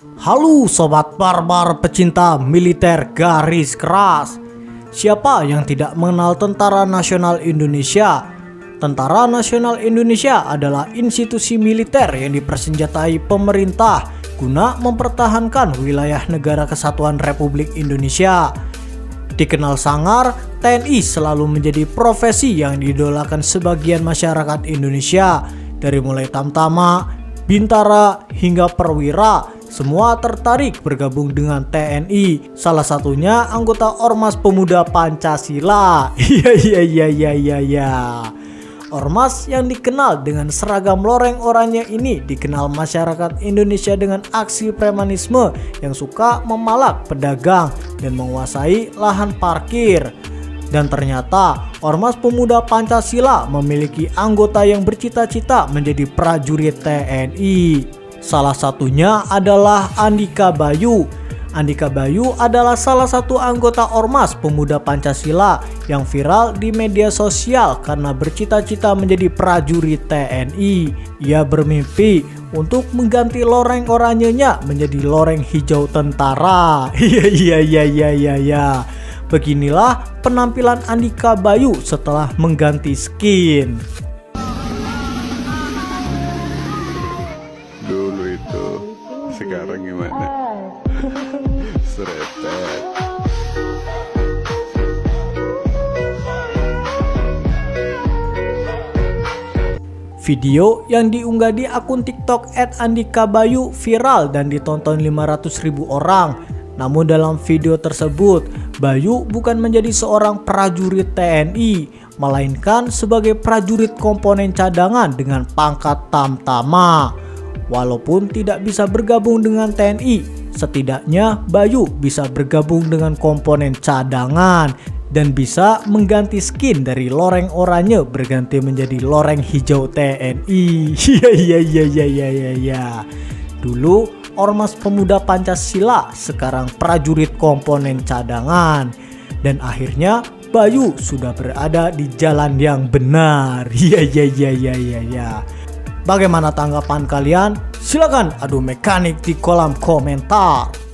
Halo sobat barbar pecinta militer garis keras. Siapa yang tidak mengenal Tentara Nasional Indonesia? Tentara Nasional Indonesia adalah institusi militer yang dipersenjatai pemerintah guna mempertahankan wilayah negara kesatuan Republik Indonesia. Dikenal sangar, TNI selalu menjadi profesi yang diidolakan sebagian masyarakat Indonesia. Dari mulai tamtama, bintara, hingga perwira, semua tertarik bergabung dengan TNI. Salah satunya anggota Ormas Pemuda Pancasila. Iya. Ormas yang dikenal dengan seragam loreng oranye ini dikenal masyarakat Indonesia dengan aksi premanisme yang suka memalak pedagang dan menguasai lahan parkir. Dan ternyata Ormas Pemuda Pancasila memiliki anggota yang bercita-cita menjadi prajurit TNI. Salah satunya adalah Andika Bayu. Andika Bayu adalah salah satu anggota Ormas Pemuda Pancasila yang viral di media sosial karena bercita-cita menjadi prajurit TNI. Ia bermimpi untuk mengganti loreng oranyenya menjadi loreng hijau tentara. Iya. Beginilah penampilan Andika Bayu setelah mengganti skin. Dulu itu, sekarang gimana? Seretet. Video yang diunggah di akun TikTok @andikabayu viral dan ditonton 500.000 orang. Namun dalam video tersebut, Bayu bukan menjadi seorang prajurit TNI, melainkan sebagai prajurit komponen cadangan dengan pangkat tamtama. Walaupun tidak bisa bergabung dengan TNI, setidaknya Bayu bisa bergabung dengan komponen cadangan dan bisa mengganti skin dari loreng oranye berganti menjadi loreng hijau TNI. Iya. Dulu Ormas Pemuda Pancasila, sekarang prajurit komponen cadangan. Dan akhirnya Bayu sudah berada di jalan yang benar. Iya. Bagaimana tanggapan kalian? Silakan adu mekanik di kolom komentar.